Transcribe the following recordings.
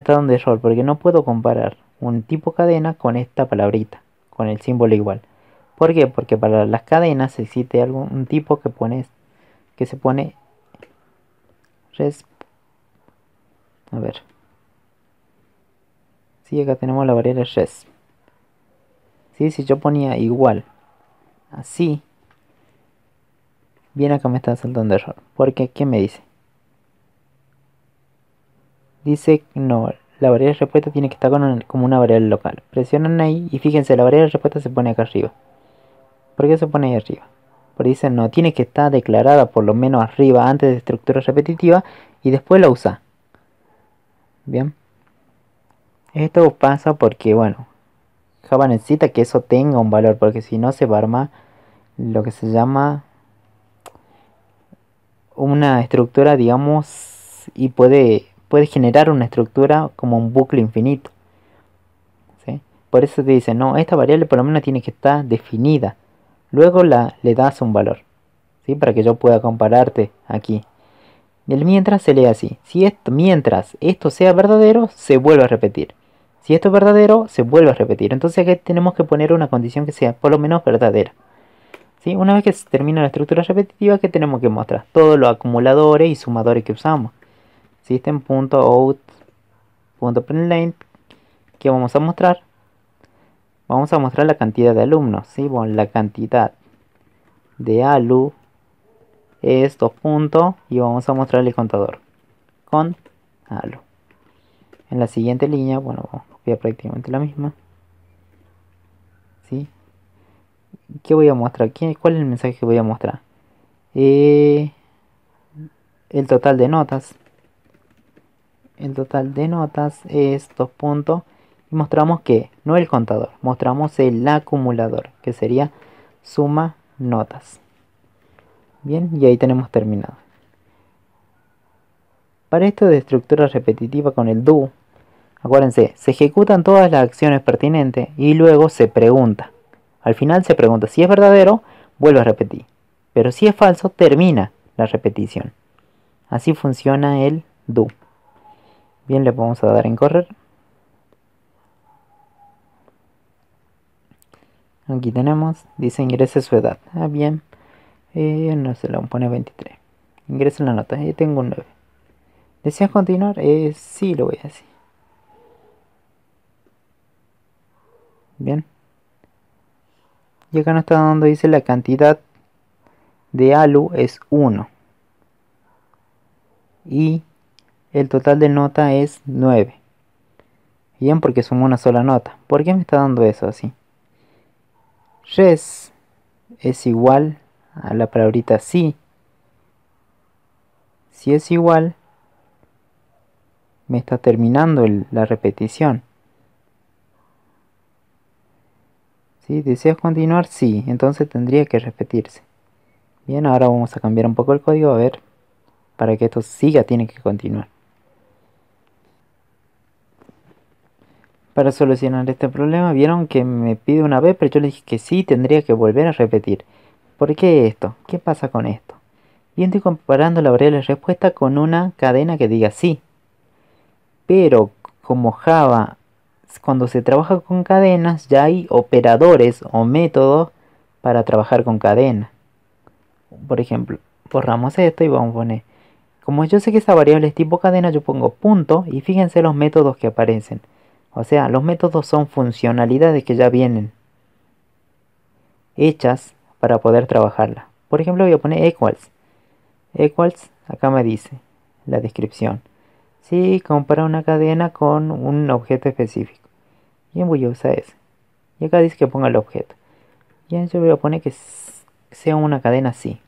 estado de error, porque no puedo comparar un tipo cadena con esta palabrita, con el símbolo igual. ¿Por qué? Porque para las cadenas existe un tipo que se pone res. A ver, sí, acá tenemos la variable res. ¿Sí? Si yo ponía igual, así, bien acá me está saltando error. Porque, ¿qué me dice? Dice, no, la variable de respuesta tiene que estar como una variable local. Presionan ahí y fíjense, la variable de respuesta se pone acá arriba. ¿Por qué se pone ahí arriba? Porque dice, no, tiene que estar declarada por lo menos arriba antes de estructura repetitiva y después la usa. Bien. Esto pasa porque, bueno, Java necesita que eso tenga un valor, porque si no se va a armar lo que se llama una estructura, digamos, y puede generar una estructura como un bucle infinito. ¿Sí? Por eso te dice, no, esta variable por lo menos tiene que estar definida. Luego le das un valor, ¿sí? Para que yo pueda compararte aquí. El mientras se lee así. Si esto, mientras esto sea verdadero, se vuelve a repetir. Si esto es verdadero, se vuelve a repetir. Entonces aquí tenemos que poner una condición que sea por lo menos verdadera. ¿Sí? Una vez que se termina la estructura repetitiva, ¿qué tenemos que mostrar? Todos los acumuladores y sumadores que usamos. System.out.println. ¿Qué vamos a mostrar? Vamos a mostrar la cantidad de alumnos. ¿Sí? Bueno, la cantidad de alu es 2 puntos y vamos a mostrar el contador con alu. En la siguiente línea, bueno, vamos a copiar prácticamente la misma. ¿Sí? ¿Qué voy a mostrar? ¿Cuál es el mensaje que voy a mostrar? El total de notas. El total de notas es 2 puntos. Y mostramos que, no el contador, mostramos el acumulador, que sería suma notas. Bien, y ahí tenemos terminado. Para esto de estructura repetitiva con el do, acuérdense, se ejecutan todas las acciones pertinentes y luego se pregunta. Al final se pregunta si es verdadero, vuelve a repetir. Pero si es falso, termina la repetición. Así funciona el do. Bien, le vamos a dar en correr. Aquí tenemos, dice ingrese su edad. Ah, bien. No se la pone 23. Ingrese la nota. Tengo un 9. ¿Deseas continuar? Sí, lo voy a decir. Bien. Y acá nos está dando, dice la cantidad de alu es 1. Y el total de nota es 9. Bien, porque sumó una sola nota. ¿Por qué me está dando eso así? Res es igual a la palabrita sí. Si es igual, me está terminando la repetición. ¿Sí? ¿Deseas continuar? Sí, entonces tendría que repetirse. Bien, ahora vamos a cambiar un poco el código, a ver, para que esto siga, tiene que continuar. Para solucionar este problema, vieron que me pide una vez, pero yo le dije que sí, tendría que volver a repetir. ¿Por qué esto? ¿Qué pasa con esto? Bien, estoy comparando la variable de respuesta con una cadena que diga sí. Pero como Java, cuando se trabaja con cadenas, ya hay operadores o métodos para trabajar con cadenas. Por ejemplo, borramos esto y vamos a poner, como yo sé que esa variable es tipo cadena, yo pongo punto y fíjense los métodos que aparecen. O sea, los métodos son funcionalidades que ya vienen hechas para poder trabajarla. Por ejemplo, voy a poner equals. Equals, acá me dice la descripción. Si compara una cadena con un objeto específico. Bien, voy a usar ese. Y acá dice que ponga el objeto. Bien, yo voy a poner que sea una cadena así.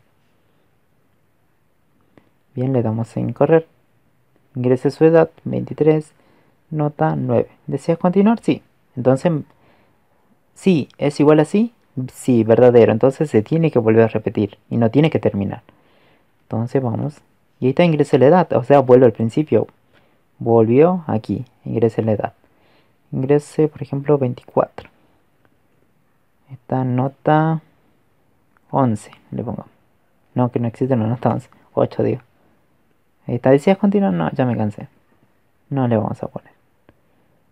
Bien, le damos en correr. Ingrese su edad, 23, nota 9. ¿Deseas continuar? Sí. Entonces, sí, es igual a sí. Sí, verdadero. Entonces se tiene que volver a repetir y no tiene que terminar. Entonces vamos. Y ahí está, ingrese la edad. O sea, vuelve al principio. Volvió aquí. Ingrese la edad. Ingrese, por ejemplo, 24. Esta nota 11. Le pongo. No, que no existe una nota 11. 8 digo. Ahí está. ¿Deseas continuar? No, ya me cansé. No le vamos a poner.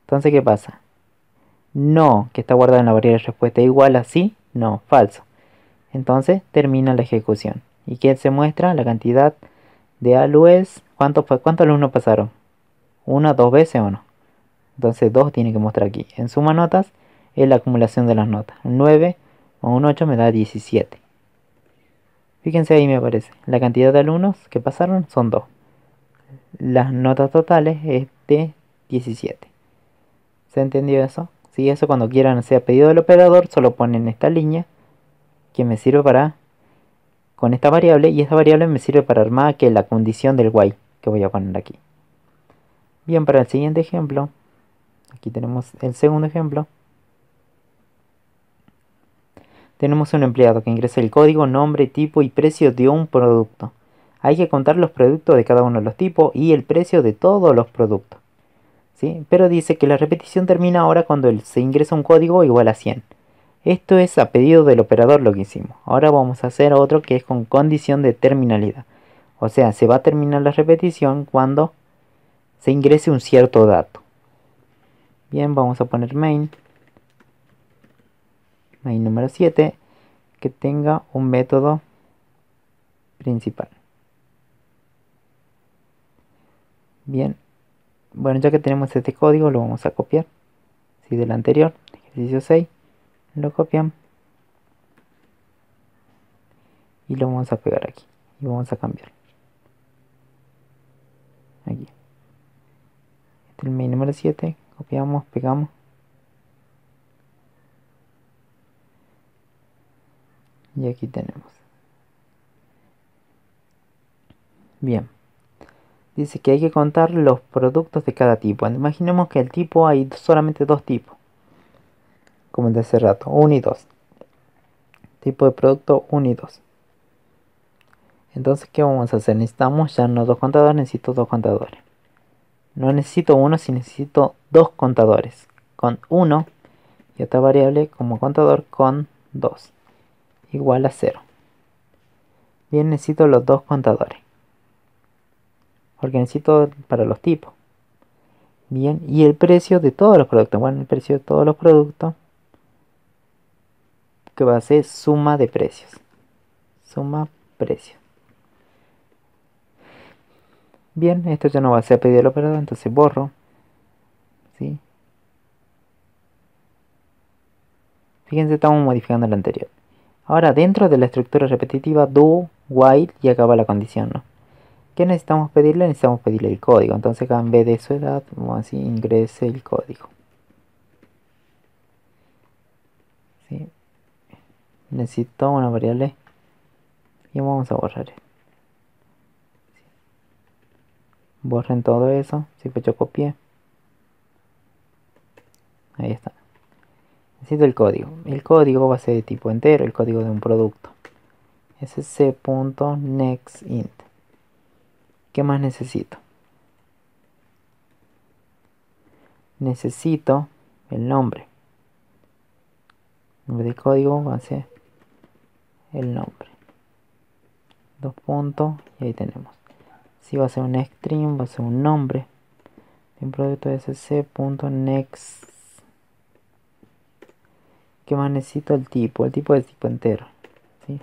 Entonces, ¿qué pasa? No, que está guardado en la variable respuesta igual a sí, no, falso. Entonces termina la ejecución. ¿Y qué se muestra? La cantidad de ALUs. ¿Cuántos alumnos pasaron? ¿Una, dos veces o no? Entonces 2 tiene que mostrar aquí. En suma notas es la acumulación de las notas. Un 9 o un 8 me da 17. Fíjense ahí me aparece. La cantidad de alumnos que pasaron son 2. Las notas totales es de 17. ¿Se entendió eso? Si eso cuando quieran hacer pedido del operador, solo ponen esta línea que me sirve para con esta variable y esta variable me sirve para armar que la condición del while que voy a poner aquí. Bien, para el siguiente ejemplo, aquí tenemos el segundo ejemplo. Tenemos un empleado que ingresa el código, nombre, tipo y precio de un producto. Hay que contar los productos de cada uno de los tipos y el precio de todos los productos. ¿Sí? Pero dice que la repetición termina ahora cuando se ingresa un código igual a 100. Esto es a pedido del operador lo que hicimos. Ahora vamos a hacer otro que es con condición de terminalidad. O sea, se va a terminar la repetición cuando se ingrese un cierto dato. Bien, vamos a poner main número 7 que tenga un método principal. Bien, bueno, ya que tenemos este código lo vamos a copiar. Si del anterior, ejercicio 6, lo copiamos y lo vamos a pegar aquí y vamos a cambiar aquí. Este es el main número 7, copiamos, pegamos y aquí tenemos. Bien, dice que hay que contar los productos de cada tipo. Imaginemos que el tipo hay solamente dos tipos, como el de hace rato, 1 y 2. Tipo de producto 1 y 2. Entonces, ¿qué vamos a hacer? Necesitamos ya no dos contadores, necesito dos contadores. No necesito uno, si necesito dos contadores. Con 1 y otra variable como contador con 2. Igual a 0. Bien, necesito los dos contadores. Porque necesito para los tipos. Bien, y el precio de todos los productos. Bueno, el precio de todos los productos que va a ser suma de precios. Suma precios. Bien, esto ya no va a ser pedido del operador, entonces borro. ¿Sí? Fíjense, estamos modificando el anterior. Ahora, dentro de la estructura repetitiva, do, while y acaba la condición, ¿no? ¿Qué necesitamos pedirle? Necesitamos pedirle el código. Entonces acá en vez de su edad, vamos a decir ingrese el código. ¿Sí? Necesito una variable y vamos a borrar. Borren todo eso. Si yo copié. Ahí está. Necesito el código. El código va a ser de tipo entero, el código de un producto. sc.nextInt. ¿Qué más necesito? Necesito el nombre. En vez de código va a ser el nombre. Dos puntos y ahí tenemos. Si va a ser un string, va a ser un nombre de un producto sc.next. ¿Qué más necesito? El tipo. El tipo es tipo entero. ¿Sí?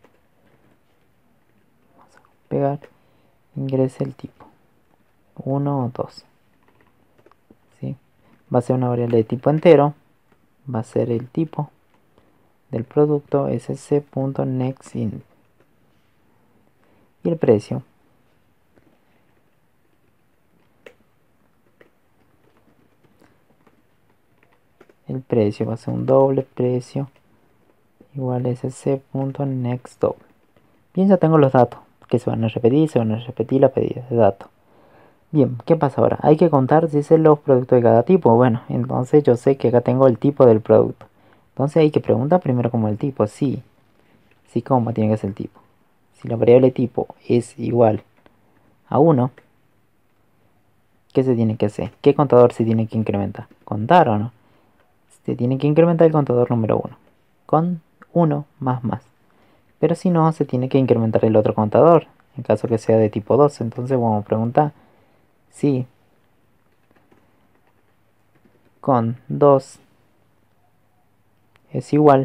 Vamos a pegar. Ingrese el tipo. 1 o 2. ¿Sí? Va a ser una variable de tipo entero. Va a ser el tipo del producto sc.nextInt. Y el precio. El precio va a ser un doble precio igual a sc.nextDouble. Bien, ya tengo los datos que se van a repetir la pedida de datos. Bien, ¿qué pasa ahora? Hay que contar, dice, los productos de cada tipo. Bueno, entonces yo sé que acá tengo el tipo del producto. Entonces hay que preguntar primero como el tipo. Sí, como tiene que ser el tipo. Si la variable tipo es igual a 1, ¿qué se tiene que hacer? ¿Qué contador se tiene que incrementar? ¿Contar o no? Se tiene que incrementar el contador número 1. Con 1 más más. Pero si no, se tiene que incrementar el otro contador. En caso que sea de tipo 2. Entonces vamos a preguntar si con 2 es igual,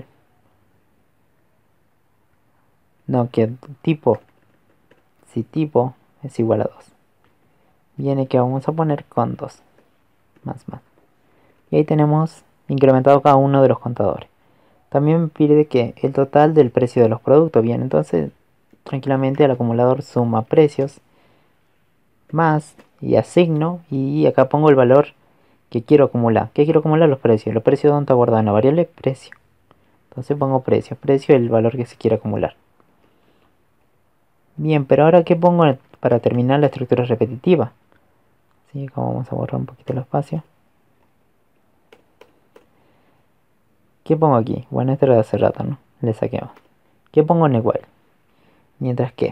no, que tipo, si tipo es igual a 2, viene que vamos a poner con 2, más. Y ahí tenemos incrementado cada uno de los contadores. También me pide que el total del precio de los productos. Bien, entonces tranquilamente el acumulador suma precios más y asigno, y acá pongo el valor que quiero acumular. ¿Qué quiero acumular? Los precios. Los precios, ¿dónde está guardado? En la variable precio. Entonces pongo precio. Precio es el valor que se quiere acumular. Bien, pero ahora ¿qué pongo para terminar la estructura repetitiva? ¿Sí? Acá vamos a borrar un poquito el espacio. ¿Qué pongo aquí? Bueno, esto era de hace rato, ¿no? Le saquemos. ¿Qué pongo en el while? Mientras que,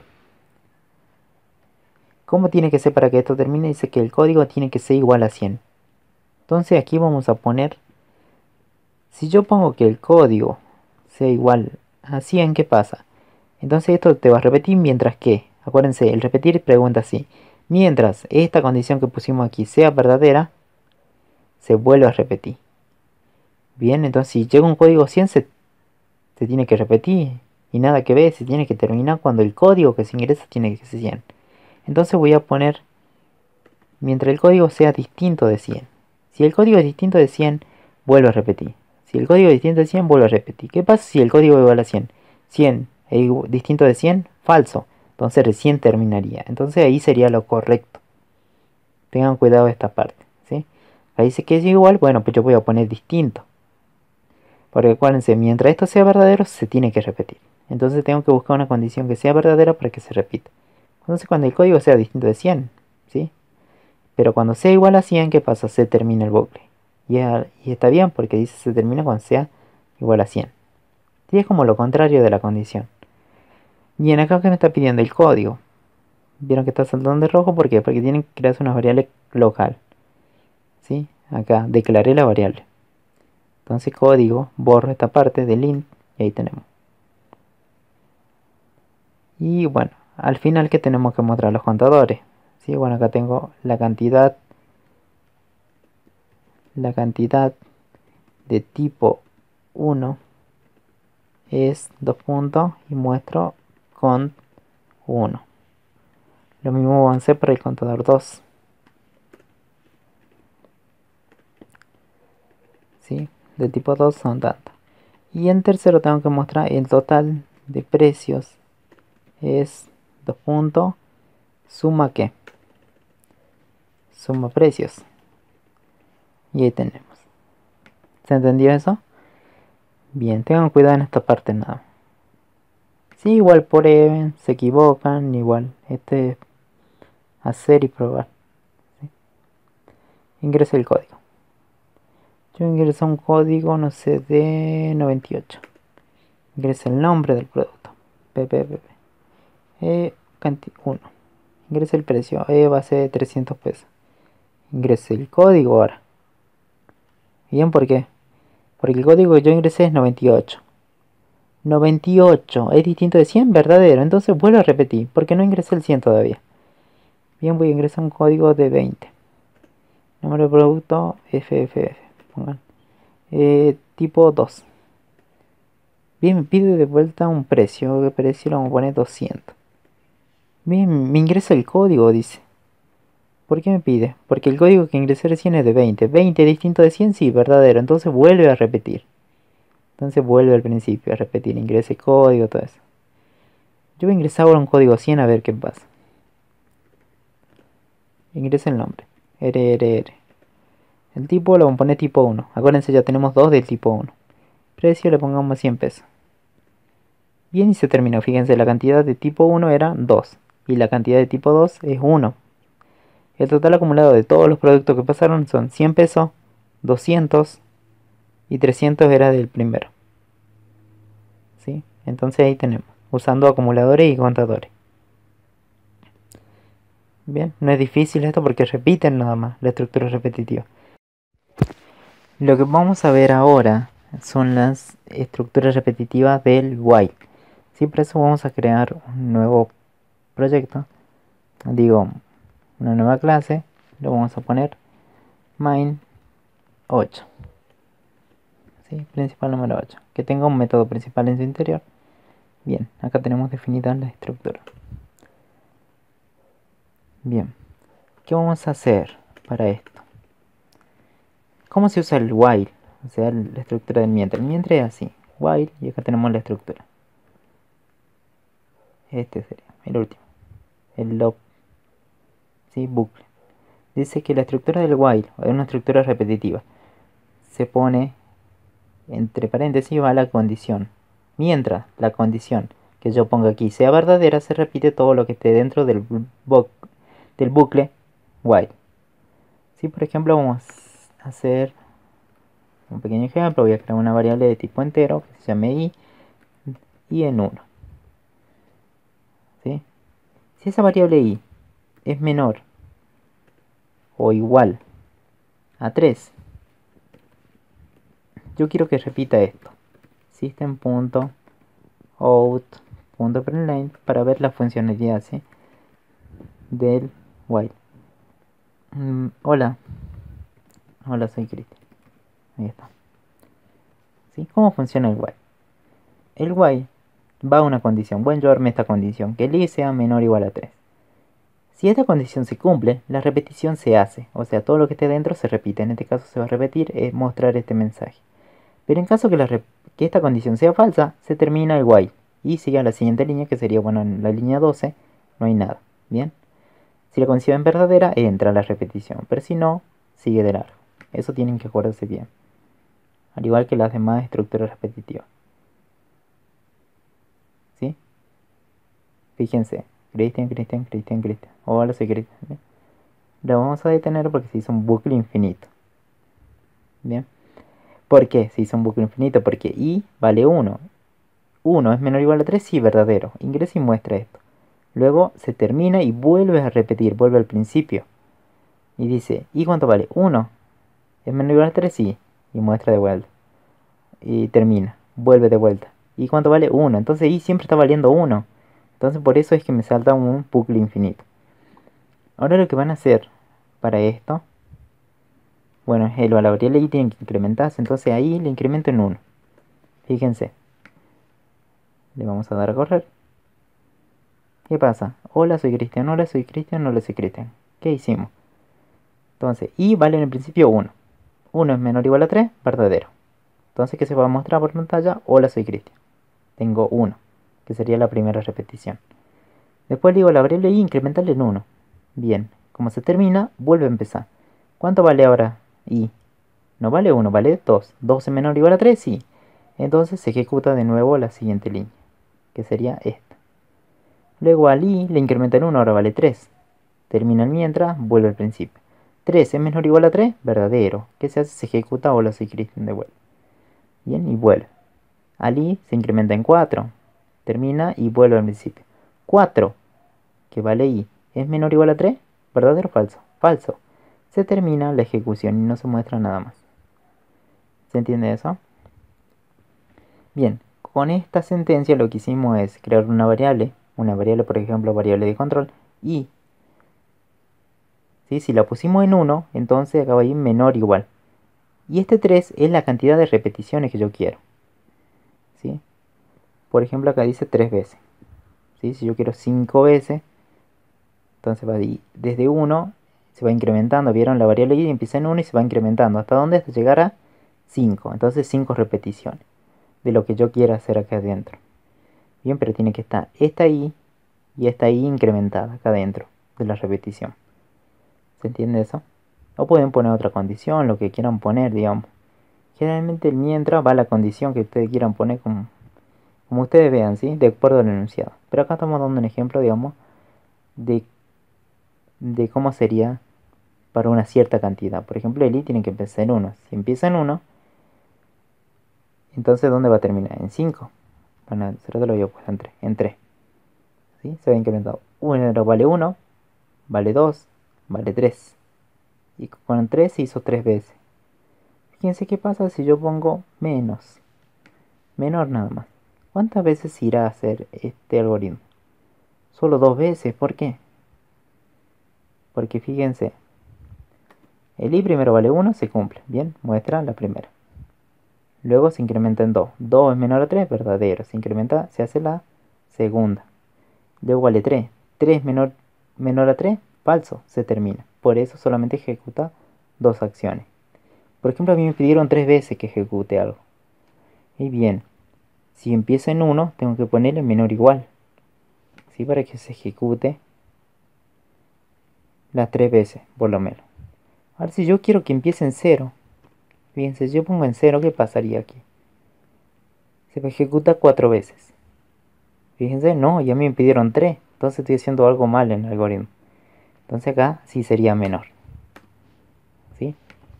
¿cómo tiene que ser para que esto termine? Dice que el código tiene que ser igual a 100. Entonces aquí vamos a poner, si yo pongo que el código sea igual a 100, ¿qué pasa? Entonces esto te va a repetir mientras que, acuérdense, el repetir pregunta así. Mientras esta condición que pusimos aquí sea verdadera, se vuelve a repetir. Bien, entonces si llega un código 100 se tiene que repetir. Y nada que ver, se tiene que terminar cuando el código que se ingresa tiene que ser 100. Entonces voy a poner mientras el código sea distinto de 100. Si el código es distinto de 100, vuelvo a repetir. Si el código es distinto de 100, vuelvo a repetir. ¿Qué pasa si el código es igual a 100? 100 es distinto de 100, falso. Entonces recién terminaría. Entonces ahí sería lo correcto. Tengan cuidado esta parte, ¿sí? Ahí dice que es igual, bueno, pues yo voy a poner distinto. Porque acuérdense, mientras esto sea verdadero, se tiene que repetir. Entonces tengo que buscar una condición que sea verdadera para que se repita. Entonces cuando el código sea distinto de 100, ¿sí? Pero cuando sea igual a 100, ¿qué pasa? Se termina el bucle. Y está bien porque dice se termina cuando sea igual a 100. Y es como lo contrario de la condición. Bien, acá que me está pidiendo el código. Vieron que está saltando de rojo, ¿por qué? Porque tienen que crearse una variable local. ¿Sí? Acá declaré la variable. Entonces código, borro esta parte del int y ahí tenemos. Y bueno, al final que tenemos que mostrar los contadores. ¿Sí? Bueno, acá tengo la cantidad de tipo 1 es 2 puntos y muestro cont 1. Lo mismo vamos a hacer para el contador 2. ¿Sí? De tipo 2 son tantos. Y en tercero tengo que mostrar el total de precios es 2 puntos. ¿Suma qué? Suma precios. Y ahí tenemos. ¿Se entendió eso? Bien, tengan cuidado en esta parte nada. Sí, igual prueben, se equivocan, igual. Este es hacer y probar. ¿Sí? Ingrese el código. Yo ingreso un código, no sé, de 98. Ingrese el nombre del producto. PPPP. 1. Ingrese el precio. Va a ser 300 pesos. Ingrese el código ahora. Bien, ¿por qué? Porque el código que yo ingresé es 98. 98 es distinto de 100, verdadero. Entonces vuelvo a repetir, porque no ingresé el 100 todavía. Bien, voy a ingresar un código de 20. Número de producto FFF. Pongan. Tipo 2. Bien, me pide de vuelta un precio. ¿Qué precio? Le vamos a poner 200. Bien, me ingresa el código, dice. ¿Por qué me pide? Porque el código que ingresé recién es de 20. 20 distinto de 100, sí, verdadero. Entonces vuelve a repetir. Entonces vuelve al principio a repetir. Ingrese código, todo eso. Yo voy a ingresar ahora un código 100 a ver qué pasa. Ingrese el nombre. RRR. El tipo lo vamos a poner tipo 1. Acuérdense, ya tenemos dos del tipo 1. Precio le pongamos 100 pesos. Bien, y se terminó. Fíjense, la cantidad de tipo 1 era 2. Y la cantidad de tipo 2 es 1. El total acumulado de todos los productos que pasaron son 100 pesos, 200 y 300 era del primero. ¿Sí? Entonces ahí tenemos, usando acumuladores y contadores. Bien, no es difícil esto porque repiten nada más la estructura repetitiva. Lo que vamos a ver ahora son las estructuras repetitivas del while. ¿Sí? Por eso vamos a crear un nuevo proyecto. Digo, una nueva clase. Lo vamos a poner main 8. ¿Sí? Principal número 8. Que tenga un método principal en su interior. Bien, acá tenemos definida la estructura. Bien, ¿qué vamos a hacer para esto? ¿Cómo se usa el while? O sea, la estructura del mientras. El mientras es así. While, y acá tenemos la estructura. Este sería el último. El loop. ¿Sí? Bucle. Dice que la estructura del while es una estructura repetitiva. Se pone entre paréntesis va la condición. Mientras la condición que yo ponga aquí sea verdadera, se repite todo lo que esté dentro del bucle while. Si por ejemplo vamos a hacer un pequeño ejemplo, voy a crear una variable de tipo entero que se llame i en 1. ¿Sí? Si esa variable i es menor o igual a 3, yo quiero que repita esto. System.out.println para ver la funcionalidad, ¿sí? Del while. Hola, soy Cristian. Ahí está. ¿Sí? ¿Cómo funciona el while? El while va a una condición. Bueno, yo armé esta condición, que el i sea menor o igual a 3. Si esta condición se cumple, la repetición se hace. O sea, todo lo que esté dentro se repite. En este caso se va a repetir, es mostrar este mensaje. Pero en caso que esta condición sea falsa, se termina el while. Y sigue a la siguiente línea, que sería, bueno, en la línea 12 no hay nada. ¿Bien? Si la condición es verdadera, entra la repetición. Pero si no, sigue de largo. Eso tienen que acordarse bien. Al igual que las demás estructuras repetitivas. ¿Sí? Fíjense. Cristian. Hola, soy Cristian. ¿Bien? Lo vamos a detener porque se hizo un bucle infinito. ¿Bien? ¿Por qué se hizo un bucle infinito? Porque i vale 1. 1 es menor o igual a 3, sí, verdadero. Ingresa y muestra esto. Luego se termina y vuelve a repetir, vuelve al principio. Y dice, ¿y cuánto vale? 1. ¿Es menor o igual a 3? Sí. Y muestra de vuelta. Y termina, vuelve de vuelta. ¿Y cuánto vale? 1. Entonces i siempre está valiendo 1. Entonces por eso es que me salta un bucle infinito. Ahora lo que van a hacer para esto, bueno, la variable i tiene que incrementarse. Entonces ahí le incremento en 1. Fíjense. Le vamos a dar a correr. ¿Qué pasa? Hola, soy Cristian. Hola, soy Cristian. Hola, soy Cristian. ¿Qué hicimos? Entonces, i vale en el principio 1. 1 es menor o igual a 3, verdadero. Entonces, ¿qué se va a mostrar por pantalla? Hola, soy Cristian. Tengo 1, que sería la primera repetición. Después le digo a la variable i incrementarle en 1. Bien, como se termina, vuelve a empezar. ¿Cuánto vale ahora i? No vale 1, vale 2. 2 es menor o igual a 3, sí. Entonces se ejecuta de nuevo la siguiente línea, que sería esta. Luego al i le incrementa en 1, ahora vale 3. Termina el mientras, vuelve al principio. 3 es menor o igual a 3, verdadero. ¿Qué se hace? Se ejecuta hola soy Cristian de vuelta. Bien, y vuelve. Al i se incrementa en 4. Termina y vuelve al principio. 4, que vale i, es menor o igual a 3, verdadero o falso. Falso. Se termina la ejecución y no se muestra nada más. ¿Se entiende eso? Bien, con esta sentencia lo que hicimos es crear una variable por ejemplo variable de control, y ¿sí? Si la pusimos en 1, entonces acaba ahí menor o igual. Y este 3 es la cantidad de repeticiones que yo quiero. ¿Sí? Por ejemplo acá dice 3 veces. ¿Sí? Si yo quiero 5 veces, entonces va desde 1, se va incrementando. ¿Vieron? La variable i empieza en 1 y se va incrementando. ¿Hasta dónde? Hasta llegar a 5. Entonces 5 repeticiones de lo que yo quiera hacer acá adentro. Bien, pero tiene que estar esta i y esta i incrementada acá adentro de la repetición. ¿Se entiende eso? O pueden poner otra condición, lo que quieran poner, digamos. Generalmente el mientras va a la condición que ustedes quieran poner como ustedes vean, ¿sí? De acuerdo al enunciado. Pero acá estamos dando un ejemplo, digamos, de, de cómo sería para una cierta cantidad. Por ejemplo, el i tiene que empezar en 1. Si empieza en 1, entonces ¿dónde va a terminar? En 5. Bueno, será te lo había puesto en 3. ¿Sí? Se va incrementando. 1 vale 1, vale 2, vale 3. Y con 3 se hizo 3 veces. Fíjense qué pasa si yo pongo menos. Menor nada más. ¿Cuántas veces irá a hacer este algoritmo? Solo 2 veces. ¿Por qué? Porque fíjense, El i primero vale 1, se cumple. Bien, muestra la primera. Luego se incrementa en 2. 2 es menor a 3, verdadero. Se incrementa, se hace la segunda. Luego vale 3. 3 menor a 3, falso, se termina. Por eso solamente ejecuta dos acciones. Por ejemplo, a mí me pidieron 3 veces que ejecute algo. Y bien, si empieza en 1, tengo que ponerle menor o igual. ¿Sí? Para que se ejecute las 3 veces, por lo menos. Ahora, si yo quiero que empiece en 0, fíjense, si yo pongo en 0, ¿qué pasaría aquí? Se ejecuta 4 veces. Fíjense, no, ya me pidieron 3. Entonces estoy haciendo algo mal en el algoritmo. Entonces acá sí sería menor. ¿Sí?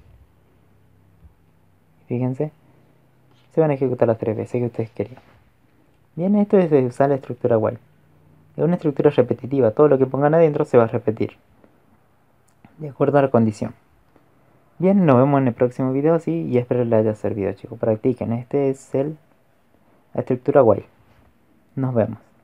Fíjense, se van a ejecutar las 3 veces que ustedes querían. Bien, esto es de usar la estructura while. Es una estructura repetitiva, todo lo que pongan adentro se va a repetir, de acuerdo a la condición. Bien, nos vemos en el próximo video, sí, y espero les haya servido, chicos. Practiquen, este es la estructura while. Nos vemos.